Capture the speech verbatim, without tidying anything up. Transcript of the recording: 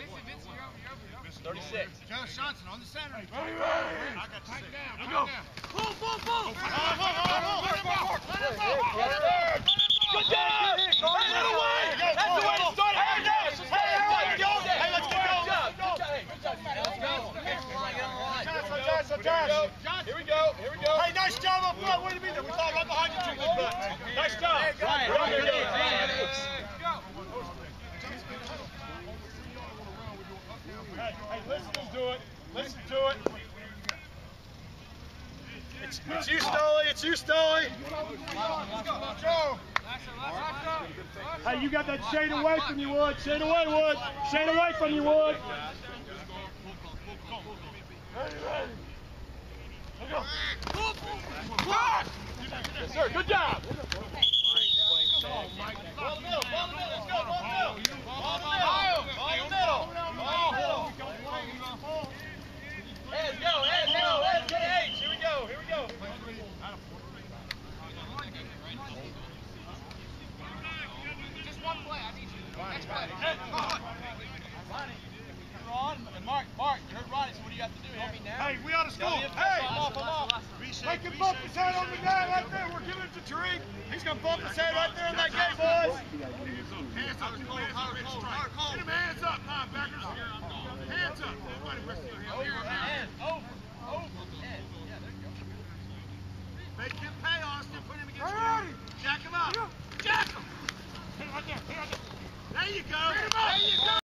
thirty-six. Joe Johnson on the center. Ready, ready. I got Tighten down. Let's Go. Pull, pull, pull. Let him go. Let him go. Let him go. Good job! That's the way! That's the way to start it! Hey, let's get going! Hey, let's get going! Good job! Good job! Let's go! Get on the line, get on the line. Sometimes, sometimes. Here we go, here we go. Hey, nice job up front. Wait a minute. We're talking right behind you two good butts. Nice job! Right, Right, right, right, right. Hey, hey, listen to it. Listen to it. It's, it's you, Stoley. It's you, Stoley. Joe. Hey, you got that shade away from you, Wood. Shade away, Wood. Shade away from you, Wood. Ready, ready. Let's go. Yes, sir. Good job! Ball in the middle. Ball in the middle. Let's go. Ball in the middle. Ball in the middle. Ball in the middle. Ball in the middle. Heads go, heads go, heads get H. Here we go, here we go. Just one play. I need you. Next play. Ronnie, you're on. And Mark, Mark, you heard Ronnie, so what do you have to do here? Hey, we out of school. Hey! Hey! I'm off, I'm off. Make him bump his head on the guy right there. We're giving it to Tariq. He's going to bump his head right there in that gate, boys. Hands up. Hold, hold, hold. Get him hands up, linebackers. Hands up. Everybody, rest of your hands.